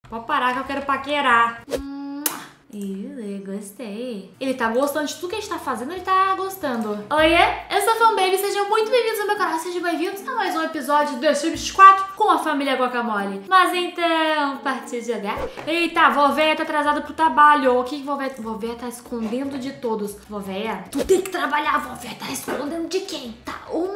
Pode parar que eu quero paquerar. Gostei. Ele tá gostando de tudo que a gente tá fazendo, ele tá gostando. Oiê, eu sou a Fanbaby, sejam muito bem-vindos ao meu canal, sejam bem-vindos a mais um episódio do Sims 4 com a família Guacamole. Mas então, partiu jogar? Eita, vovê tá atrasada pro trabalho. O que vovê? Vovê tá escondendo de todos. Vovê, tu tem que trabalhar, vovê tá escondendo de quem? Tá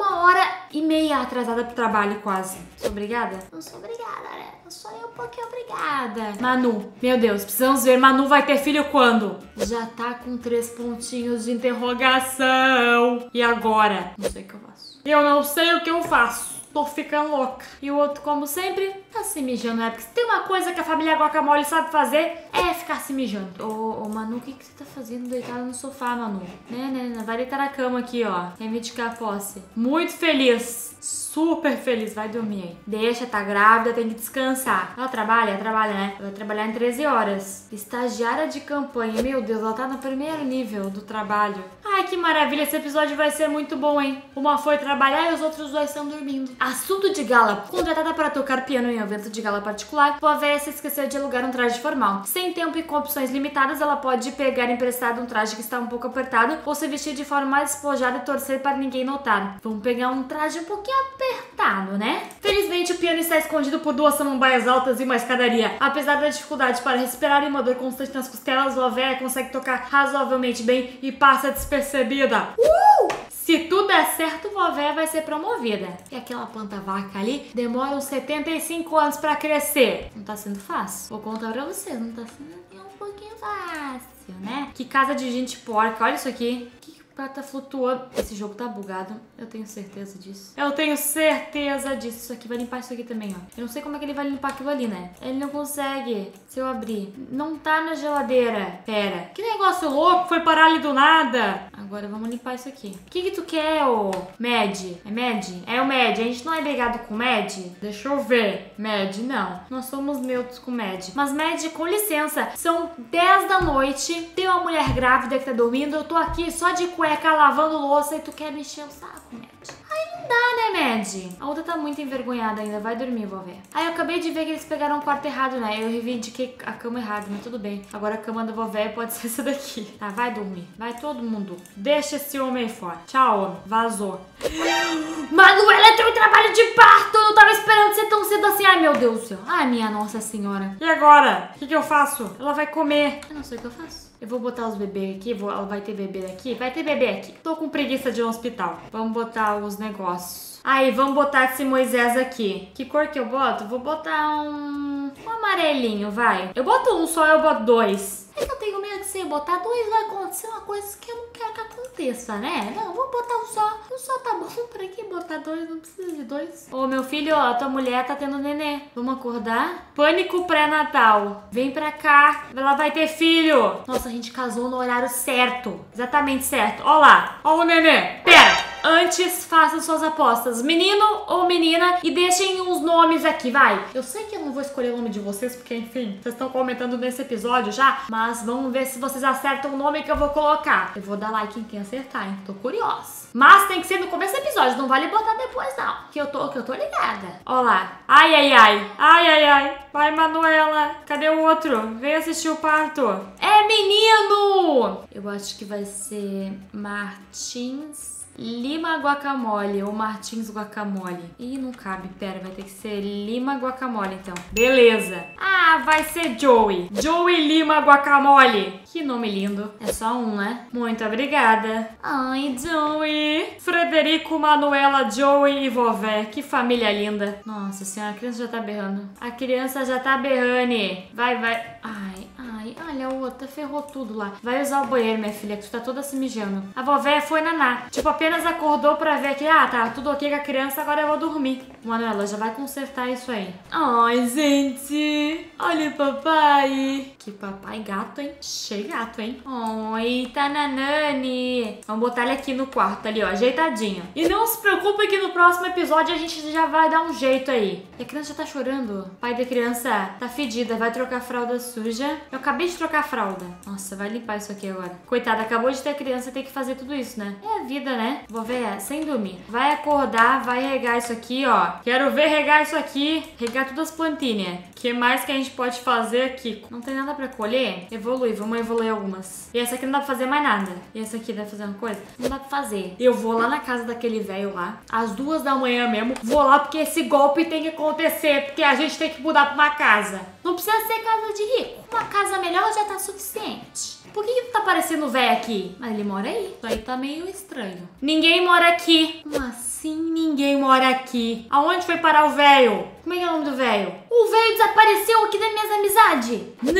1h30 atrasada pro trabalho quase. Sou obrigada? Não sou obrigada, né? Eu sou um pouquinho obrigada. Manu, meu Deus, precisamos ver, Manu vai ter filho quando? Já tá com 3 pontinhos de interrogação. E agora? Não sei o que eu faço. Eu não sei o que eu faço. Tô ficando louca. E o outro, como sempre, tá se mijando, né? Porque se tem uma coisa que a família Guacamole sabe fazer, é ficar se mijando. Ô Manu, o que você tá fazendo deitada no sofá, Manu? Né? Vai deitar na cama aqui, ó. Reivindicar a posse. Muito feliz. Super feliz. Vai dormir aí. Deixa, tá grávida, tem que descansar. Ela trabalha, né? Ela vai trabalhar em 13 horas. Estagiária de campanha. Meu Deus, ela tá no primeiro nível do trabalho. Ai, que maravilha. Esse episódio vai ser muito bom, hein? Uma foi trabalhar e os outros dois estão dormindo. Assunto de gala. Contratada para tocar piano em um evento de gala particular, Vovê se esqueceu de alugar um traje formal. Sem tempo e com opções limitadas, ela pode pegar emprestado um traje que está um pouco apertado ou se vestir de forma mais despojada e torcer para ninguém notar. Vamos pegar um traje um pouquinho apertado, né? Felizmente, o piano está escondido por 2 samambaias altas e uma escadaria. Apesar da dificuldade para respirar e uma dor constante nas costelas, Vovê consegue tocar razoavelmente bem e passa despercebida. Se tudo der certo, Vovê vai ser promovida. E aquela planta vaca ali demora uns 75 anos pra crescer. Não tá sendo fácil. Vou contar pra vocês, não tá sendo um pouquinho fácil, né? Que casa de gente porca. Olha isso aqui. Tá flutuando. Esse jogo tá bugado. Eu tenho certeza disso. Eu tenho certeza disso. Isso aqui vai limpar isso aqui também, ó. Eu não sei como é que ele vai limpar aquilo ali, né? Ele não consegue. Se eu abrir. Não tá na geladeira. Pera. Que negócio louco. Foi parar ali do nada. Agora vamos limpar isso aqui. O que tu quer, ô Mad? É Mad? É o Mad. A gente não é brigado com o Mad? Deixa eu ver. Mad, não. Nós somos neutros com o Mad. Mas Mad, com licença. São 10 da noite. Tem uma mulher grávida que tá dormindo. Eu tô aqui só de cueca lavando louça e tu quer mexer o saco, Mad. Aí não dá, né, Mad? A outra tá muito envergonhada ainda. Vai dormir, Vovê. Aí eu acabei de ver que eles pegaram o quarto errado, né? Eu reivindiquei a cama errada, mas tudo bem. Agora a cama da Vovê pode ser essa daqui. Tá, vai dormir. Vai todo mundo. Deixa esse homem aí fora. Tchau, homem. Vazou. Manuela tem um trabalho de parto. Eu não tava esperando ser tão cedo assim. Ai, meu Deus do céu. Ai, minha Nossa Senhora. E agora? O que eu faço? Ela vai comer. Eu não sei o que eu faço. Eu vou botar os bebês aqui, ela vai ter bebê daqui? Vai ter bebê aqui. Tô com preguiça de um hospital. Vamos botar os negócios. Aí, vamos botar esse Moisés aqui. Que cor que eu boto? Vou botar um amarelinho, vai. Eu boto um só, eu boto 2. É que eu tenho medo de se eu botar 2 vai acontecer uma coisa que eu não quero que aconteça, né? Não, vou botar um só. Um só tá bom. Pra que botar 2? Não precisa de 2. Ô, meu filho, ó, tua mulher tá tendo nenê. Vamos acordar? Pânico pré-natal. Vem pra cá. Ela vai ter filho. Nossa, a gente casou no horário certo. Exatamente certo. Ó lá. Ó o nenê. Pera. Antes, façam suas apostas. Menino ou menina? E deixem os nomes aqui, vai. Eu sei que eu não vou escolher o nome de vocês, porque, enfim, vocês estão comentando nesse episódio já. Mas vamos ver se vocês acertam o nome que eu vou colocar. Eu vou dar like em quem acertar, hein? Tô curiosa. Mas tem que ser no começo do episódio, não vale botar depois, não. Que eu tô ligada. Ó lá. Ai, ai, ai. Ai, ai, ai. Vai, Manuela. Cadê o outro? Vem assistir o parto. É menino! Eu acho que vai ser Martins Lima Guacamole ou Martins Guacamole. Ih, não cabe, pera, vai ter que ser Lima Guacamole então. Beleza. Ah, vai ser Joey. Joey Lima Guacamole. Que nome lindo. É só um, né? Muito obrigada. Ai, Joey. Frederico, Manuela, Joey e Vovê. Que família linda. Nossa senhora, a criança já tá berrando. A criança já tá berrando. Vai, vai. Ai, ai, olha a outra, ferrou tudo lá. Vai usar o banheiro, minha filha, que tu tá toda se mijando. A Vovê foi naná. Tipo, apenas acordou pra ver que, tá tudo ok com a criança, agora eu vou dormir. Manuela, já vai consertar isso aí. Ai, gente. Olha o papai. Que papai gato, hein? Cheio gato, hein? Oi, tá nanani. Vamos botar ele aqui no quarto, ali, ó, ajeitadinho. E não se preocupe que no próximo episódio a gente já vai dar um jeito aí. E a criança já tá chorando. O pai da criança tá fedida, vai trocar a fralda suja. Eu acabei de trocar a fralda. Nossa, vai limpar isso aqui agora. Coitada, acabou de ter criança e tem que fazer tudo isso, né? É a vida, né? Vou ver, sem dormir. Vai acordar, vai regar isso aqui, ó. Quero ver regar isso aqui. Regar todas as plantinhas. O que mais que a gente pode fazer aqui? Não tem nada pra colher? Evoluir, vamos evoluir algumas. E essa aqui não dá pra fazer mais nada. E essa aqui dá pra fazer uma coisa? Não dá pra fazer. Eu vou lá na casa daquele velho lá, às 2 da manhã mesmo. Vou lá porque esse golpe tem que acontecer, porque a gente tem que mudar pra uma casa. Não precisa ser casa de rico. Uma casa melhor já tá suficiente. Por que tá aparecendo o velho aqui? Mas ele mora aí. Isso aí tá meio estranho. Ninguém mora aqui. Como assim ninguém mora aqui? Aonde foi parar o velho? Como é que é o nome do velho? O velho desapareceu aqui das minhas amizades.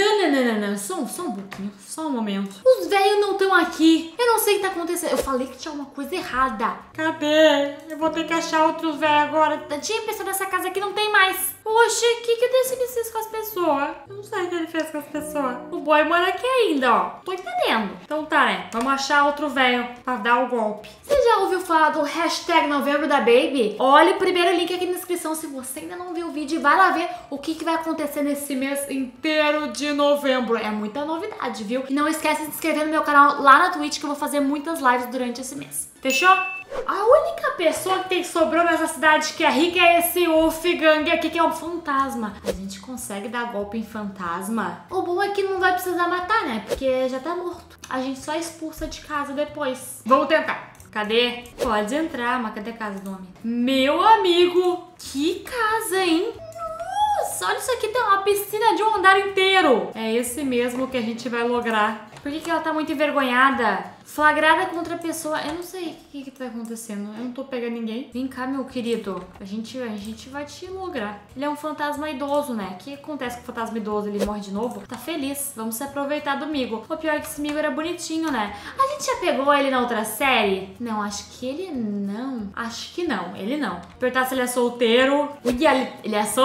Não. Só um pouquinho. Só um momento. Os velhos não estão aqui. Eu não sei o que tá acontecendo. Eu falei que tinha uma coisa errada. Cadê? Eu vou ter que achar outro velho agora. Tinha pessoa nessa casa aqui, não tem mais. Oxe, o que ele fez com as pessoas? Eu não sei o que ele fez com as pessoas. O boy mora aqui ainda, ó. Tô entendendo. Então tá, né? Vamos achar outro velho pra dar o golpe. Você já ouviu falar do hashtag Novembro da Baby? Olha o primeiro link aqui na descrição se você ainda não viu o vídeo. Vai lá ver o que vai acontecer nesse mês inteiro de novembro. É muita novidade, viu? E não esquece de se inscrever no meu canal lá na Twitch que eu vou fazer muitas lives durante esse mês. Fechou? A única pessoa que sobrou nessa cidade que é rica é esse Wolfgang aqui, que é um fantasma. A gente consegue dar golpe em fantasma? O bom é que não vai precisar matar, né? Porque já tá morto. A gente só expulsa de casa depois. Vamos tentar. Cadê? Pode entrar, mas cadê a casa do homem? Meu amigo, que casa, hein? Nossa, olha isso aqui, tem uma piscina de um andar inteiro. É esse mesmo que a gente vai lograr. Por que ela tá muito envergonhada? Flagrada contra a pessoa. Eu não sei o que tá acontecendo. Eu não tô pegando ninguém. Vem cá, meu querido. A gente vai te lograr. Ele é um fantasma idoso, né? O que acontece com o fantasma idoso? Ele morre de novo? Tá feliz. Vamos se aproveitar do Migo. O pior é que esse Migo era bonitinho, né? A gente já pegou ele na outra série? Não, acho que ele não. Acho que não. Ele não. Perguntar se ele é solteiro. Ui, ele é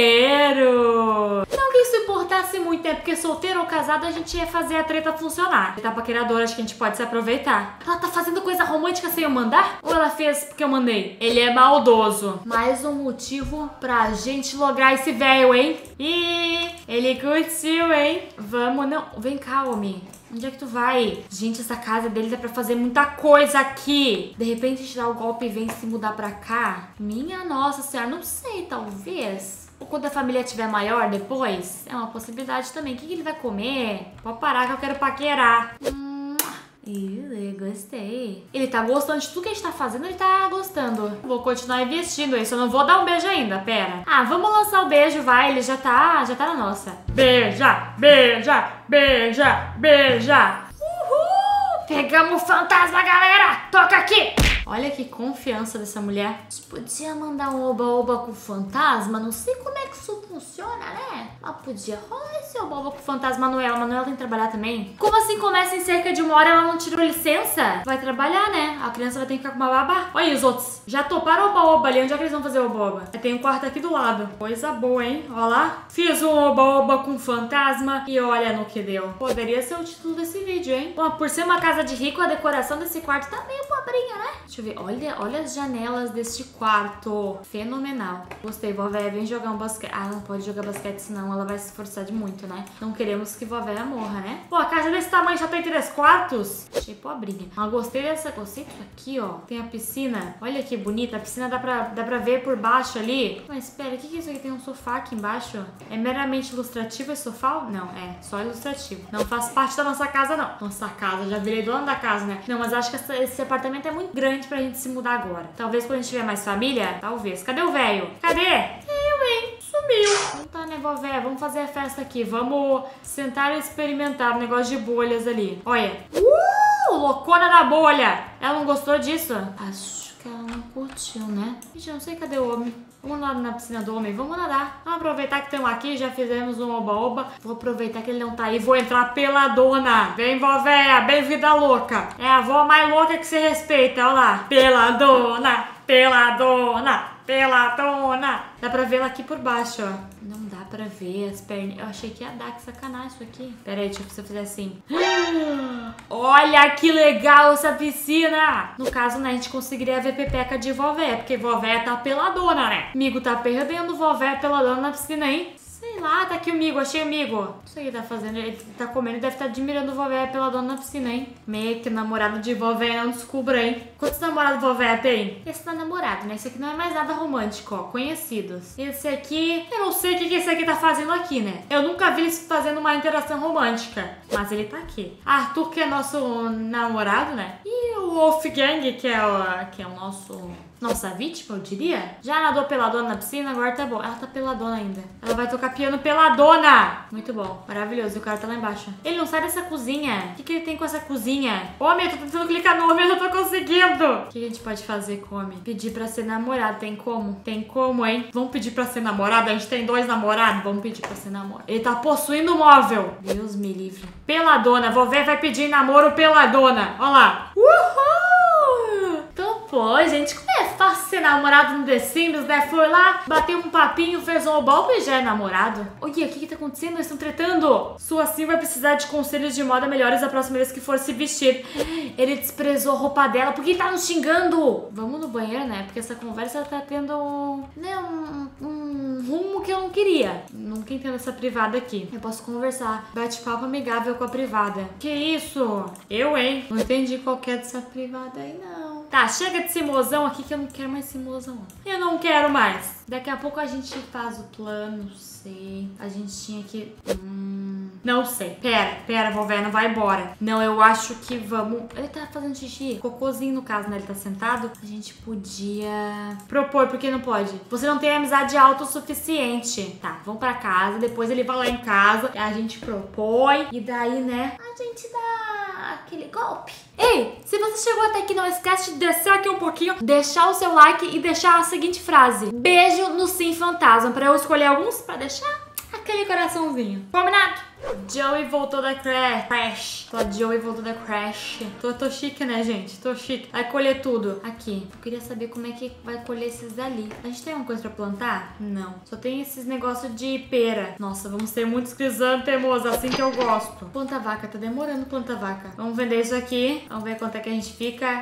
solteiro. Não que isso importasse muito, é porque solteiro ou casado a gente ia fazer a treta funcionar. Ele tá paquerador, acho que a gente pode se aproveitar. Ela tá fazendo coisa romântica sem eu mandar? Ou ela fez porque eu mandei? Ele é maldoso. Mais um motivo pra gente lograr esse velho, hein? Ih, ele curtiu, hein? Vamos, não. Vem cá, homem. Onde é que tu vai? Gente, essa casa dele dá pra fazer muita coisa aqui. De repente a gente dá o golpe e vem se mudar pra cá. Minha nossa senhora, não sei, talvez. Ou quando a família estiver maior depois, é uma possibilidade também. O que ele vai comer? Pode parar que eu quero paquerar. Gostei. Ele tá gostando de tudo que a gente tá fazendo, ele tá gostando. Vou continuar investindo isso, eu não vou dar um beijo ainda, pera. Ah, vamos lançar o beijo, vai, ele já tá na nossa. Beija, beija, beija, beija. Uhul! Pegamos o fantasma, galera! Toca aqui! Olha que confiança dessa mulher. A gente podia mandar um oba-oba com o fantasma. Não sei como é que isso funciona, né? Mas podia rolar esse oba-oba com o fantasma Manuela. A Manuela tem que trabalhar também. Como assim começa em cerca de 1 hora e ela não tirou licença? Vai trabalhar, né? A criança vai ter que ficar com uma babá. Olha aí os outros. Já toparam o oba-oba ali. Onde é que eles vão fazer o oba-oba? Tem um quarto aqui do lado. Coisa boa, hein? Olha lá. Fiz um oba-oba com fantasma e olha no que deu. Poderia ser o título desse vídeo, hein? Bom, por ser uma casa de rico, a decoração desse quarto tá meio pobrinha, né? Deixa eu ver. Olha as janelas deste quarto. Fenomenal. Gostei. Vové, vem jogar um basquete. Ah, não pode jogar basquete, senão ela vai se esforçar de muito, né? Não queremos que vové morra, né? Pô, a casa desse tamanho já tem 3 quartos. Achei pobrinha. Mas gostei dessa. Gostei disso aqui, ó. Tem a piscina. Olha que bonita. A piscina dá pra ver por baixo ali. Mas espera, o que é isso aqui? Tem um sofá aqui embaixo. É meramente ilustrativo esse sofá? Não, é só ilustrativo. Não faz parte da nossa casa, não. Nossa casa, já virei dona da casa, né? Não, mas acho que esse apartamento é muito grande pra gente se mudar agora. Talvez quando a gente tiver mais família, talvez. Cadê o velho? Cadê? Eu, hein? Sumiu. Não tá, né, vové? Vamos fazer a festa aqui. Vamos sentar e experimentar o negócio de bolhas ali. Olha. Loucona da bolha. Ela não gostou disso? Acho que ela não curtiu, né? Gente, eu não sei cadê o homem. Vamos lá na piscina do homem, vamos nadar. Vamos aproveitar que estamos aqui, já fizemos um oba-oba. Vou aproveitar que ele não tá aí, vou entrar peladona. Vem, vovó, bem vida louca. É a avó mais louca que se respeita, olha lá. Peladona, peladona, peladona. Dá pra ver ela aqui por baixo, ó. Não dá pra ver as pernas. Eu achei que ia dar, que sacanagem isso aqui. Pera aí, deixa eu fazer assim. Olha que legal essa piscina. No caso, né, a gente conseguiria ver pepeca de vovó, porque vovó tá peladona, né? Amigo, tá perdendo vovó peladona na piscina, hein? Sei Sei lá, tá aqui o migo, achei o migo. Não sei o que ele tá fazendo, ele tá comendo, deve estar admirando o vovó pela dona na piscina, hein? Meio que namorado de vovó não descubra, hein? Quantos namorados vovó tem? Esse não é namorado, né? Esse aqui não é mais nada romântico, ó, conhecidos. Esse aqui, eu não sei o que esse aqui tá fazendo aqui, né? Eu nunca vi eles fazendo uma interação romântica, mas ele tá aqui. Arthur, que é nosso namorado, né? E o Wolfgang, que é o nossa vítima, eu diria. Já nadou peladona na piscina, agora tá bom. Ela tá peladona ainda. Ela vai tocar piano peladona. Muito bom, maravilhoso. E o cara tá lá embaixo. Ele não sai dessa cozinha. O que ele tem com essa cozinha? Homem, eu tô tentando clicar no homem, eu não tô conseguindo. O que a gente pode fazer com o homem? Pedir pra ser namorado, tem como? Tem como, hein? Vamos pedir pra ser namorado? A gente tem 2 namorados? Vamos pedir pra ser namorado. Ele tá possuindo o móvel. Deus me livre. Peladona, vovó vai pedir namoro peladona. Olha lá. Uhul! Então, pô, gente, como é fácil ser namorado no The Sims, né? Foi lá, bateu um papinho, fez um golpe e já é namorado. Olha, o que tá acontecendo? Eles estão tretando. Sua Sim vai precisar de conselhos de moda melhores a próxima vez que for se vestir. Ele desprezou a roupa dela porque ele tá nos xingando. Vamos no banheiro, né? Porque essa conversa tá tendo, né, um rumo que eu não queria. Nunca entendo essa privada aqui. Eu posso conversar. Bate-papo amigável com a privada. Que isso? Eu, hein? Não entendi qual que é dessa privada aí, não. Tá, chega de esse mozão aqui que eu não quero mais esse mozão. Eu não quero mais. Daqui a pouco a gente faz o plano, não sei. A gente tinha que... Não sei. Pera, vovó, não vai embora. Não, eu acho que vamos... Ele tá fazendo xixi. Cocôzinho, no caso, né? Ele tá sentado. A gente podia propor, porque não pode. Você não tem amizade autossuficiente. Tá, vamos pra casa. Depois ele vai lá em casa. A gente propõe. E daí, né? A gente dá aquele golpe. Ei, se você chegou até aqui, não esquece de descer aqui um pouquinho, deixar o seu like e deixar a seguinte frase: beijo no Sim Fantasma, pra eu escolher alguns pra deixar aquele coraçãozinho. Combinado? Joey voltou da Crash. A Joey voltou da Crash. Tô chique, né, gente? Tô chique. Vai colher tudo. Aqui. Eu queria saber como é que vai colher esses dali. A gente tem alguma coisa pra plantar? Não. Só tem esses negócios de pera. Nossa, vamos ter muitos crisântemos, assim que eu gosto. Planta vaca. Tá demorando planta vaca. Vamos vender isso aqui. Vamos ver quanto é que a gente fica.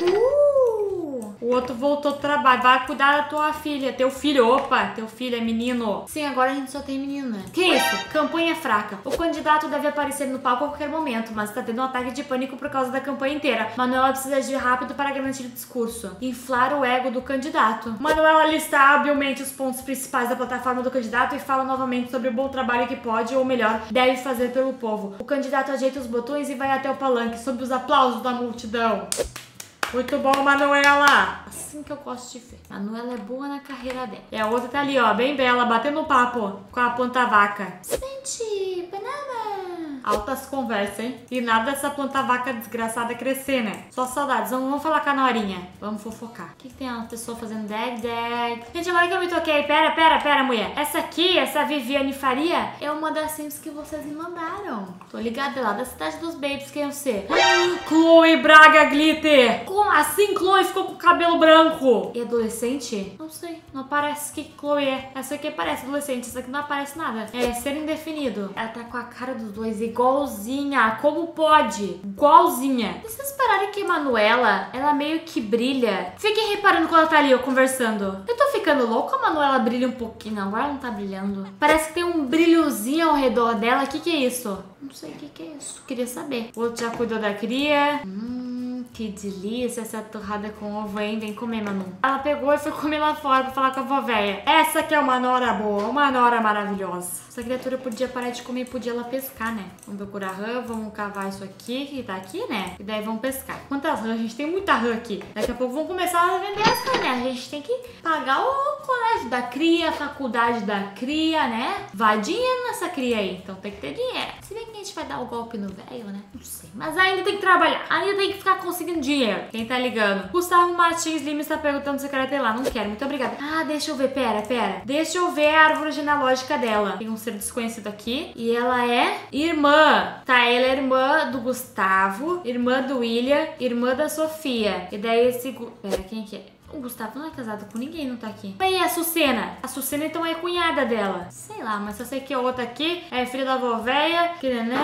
Uhul! O outro voltou do trabalho. Vai cuidar da tua filha. Teu filho. Opa, teu filho é menino. Sim, agora a gente só tem menino, né? Que isso? Campanha fraca. O candidato deve aparecer no palco a qualquer momento, mas está tendo um ataque de pânico por causa da campanha inteira. Manuela precisa agir rápido para garantir o discurso. Inflar o ego do candidato. Manuela lista habilmente os pontos principais da plataforma do candidato e fala novamente sobre o bom trabalho que pode, ou melhor, deve fazer pelo povo. O candidato ajeita os botões e vai até o palanque, sob os aplausos da multidão. Muito bom, Manuela! Assim que eu gosto de ver. Manuela é boa na carreira dela. E a outra tá ali, ó, bem bela, batendo um papo com a planta vaca. Sente, banana! Altas conversas, hein? E nada dessa planta vaca desgraçada crescer, né? Só saudades. Vamos falar com a Norinha. Vamos fofocar. O que tem uma pessoa fazendo dag. Gente, agora que eu me toquei. Pera, mulher. Essa aqui, essa Viviane Faria, é uma das Sims que vocês me mandaram. Tô ligada lá da Cidade dos Babes, quem eu sei. Chloe Braga Glitter. Como assim Chloe ficou com o cabelo branco? E adolescente? Não sei. Não aparece que Chloe é. Essa aqui parece adolescente. Essa aqui não aparece nada. É ser indefinido. Ela tá com a cara dos dois igualzinha. Como pode? Igualzinha. E vocês pararem que a Manuela, ela meio que brilha. Fiquem reparando quando ela tá ali, ó, conversando. Eu tô ficando louca, a Manuela brilha um pouquinho. Não, agora ela não tá brilhando. Parece que tem um brilhozinho ao redor dela. O que é isso? Não sei o que é isso. Queria saber. O outro já cuidou da cria. Que delícia essa torrada com ovo, hein? Vem comer, Manu. Ela pegou e foi comer lá fora pra falar com a vovéia. Essa que é uma nora boa, uma nora maravilhosa. Essa criatura podia parar de comer e podia ela pescar, né? Vamos procurar rã, vamos cavar isso aqui, que tá aqui, né? E daí vamos pescar. Quantas rãs? A gente tem muita rã aqui. Daqui a pouco vamos começar a vender as rãs, né? A gente tem que pagar o colégio da cria, a faculdade da cria, né? Vai dinheiro nessa cria aí, então tem que ter dinheiro. Se bem que a gente vai dar o golpe no velho, né? Não sei. Mas ainda tem que trabalhar, ainda tem que ficar conseguindo dinheiro. Quem tá ligando? Gustavo Martins Lima está perguntando se eu quero ter lá. Não quero, muito obrigada. Ah, deixa eu ver, pera. Deixa eu ver a árvore genealógica dela. Tem um ser desconhecido aqui. E ela é irmã. Tá, ela é irmã do Gustavo, irmã do William, irmã da Sofia. E daí esse... Pera, quem que é? O Gustavo não é casado com ninguém, não tá aqui. E aí, a Sucena? A Sucena, então, é cunhada dela. Sei lá, mas eu sei que a outra aqui é filha da vovéia,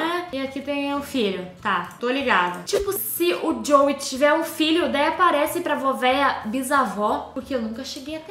e aqui tem o filho. Tá, tô ligada. Tipo, se o Joey tiver um filho, daí aparece pra vovéia bisavó, porque eu nunca cheguei até aí.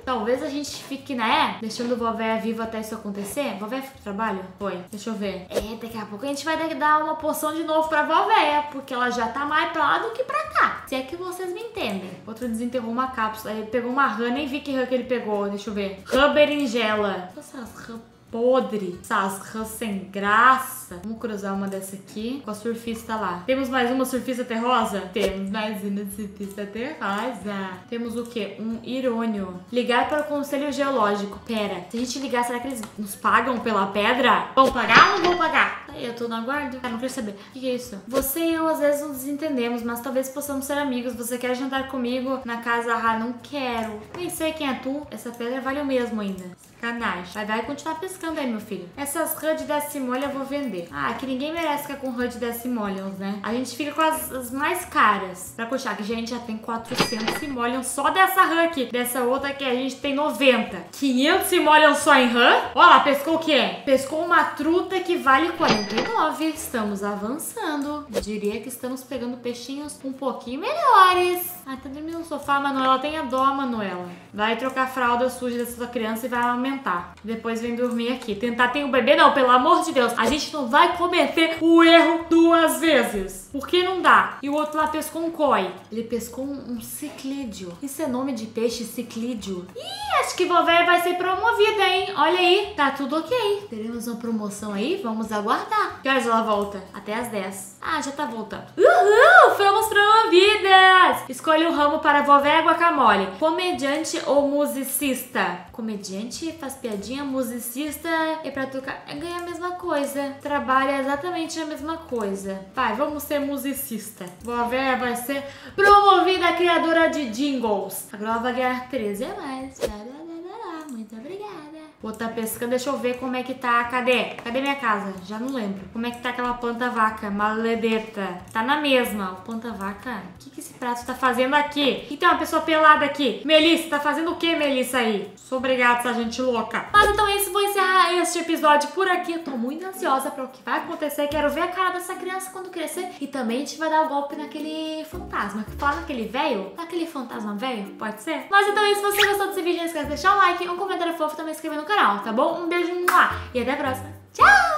Talvez a gente fique, né, deixando vovó viva até isso acontecer. Vovó foi pro trabalho? Foi. Deixa eu ver. Daqui a pouco a gente vai dar uma poção de novo pra vovó, porque ela já tá mais pra lá do que pra cá. Se é que vocês me entendem. Outro desenterrou uma cápsula. Ele pegou uma rã, nem vi que rã que ele pegou. Deixa eu ver. Rã berinjela. Essas rã podre, essas rãs sem graça. Vamos cruzar uma dessa aqui com a surfista lá. Temos mais uma surfista terrosa? Temos mais uma surfista terrosa. Temos o quê? Um irônio. Ligar para o conselho geológico. Pera, se a gente ligar, será que eles nos pagam pela pedra? Vão pagar ou não vão pagar? Aí, eu tô no aguardo. Não quero saber. O que é isso? Você e eu às vezes nos desentendemos, mas talvez possamos ser amigos. Você quer jantar comigo na casa? Ah, não quero. Nem sei quem é tu. Essa pedra vale o mesmo ainda. Sacanagem. Vai continuar pescando aí, meu filho. Essas rã de decimolha eu vou vender. Ah, que ninguém merece ficar com rã de decimolions, né? A gente fica com as mais caras. Pra continuar, que a gente já tem 400 simoleons só dessa rã aqui. Dessa outra aqui a gente tem 90. 500 simoleons só em rã? Olha lá, pescou o quê? Pescou uma truta que vale 49. Estamos avançando. Eu diria que estamos pegando peixinhos um pouquinho melhores. Ah, tá dormindo no sofá, Manuela. Tenha dó, Manuela. Vai trocar a fralda suja dessa sua criança e vai aumentar. Depois vem dormir aqui. Tentar ter um bebê? Não, pelo amor de Deus. A gente não vai cometer o erro 2 vezes. Por que não dá? E o outro lá pescou um koi. Ele pescou um ciclídeo. Isso é nome de peixe, ciclídeo? Ih, acho que vovó vai ser promovida, hein? Olha aí. Tá tudo ok. Teremos uma promoção aí? Vamos aguardar. Que horas ela volta? Até às 10. Ah, já tá voltando. Uhul! Fomos promovidas! Escolhe um ramo para vovó guacamole. Comediante ou musicista? Comediante faz piadinha, musicista e pra tocar ganha a mesma coisa. Trabalha exatamente a mesma coisa. Vai, vamos ser musicista. Vovó vai ser promovida criadora de jingles. Agora ela vai ganhar 13 a mais. Muito obrigada. Vou tá pescando, deixa eu ver como é que tá. Cadê? Cadê minha casa? Já não lembro. Como é que tá aquela planta vaca maledeta? Tá na mesma. O planta vaca? O que esse prato tá fazendo aqui? E tem uma pessoa pelada aqui. Melissa, tá fazendo o que, Melissa, aí? Sou obrigada, essa gente louca. Mas então é isso, vou encerrar este episódio por aqui. Eu tô muito ansiosa pra o que vai acontecer. Quero ver a cara dessa criança quando crescer. E também a gente vai dar o golpe naquele fantasma. Que fala naquele velho? Naquele fantasma velho? Pode ser? Mas então é isso, se você gostou desse vídeo, não esquece de deixar um like, um comentário fofo, também se inscrever no canal, tá bom? Um beijo e até a próxima. Tchau!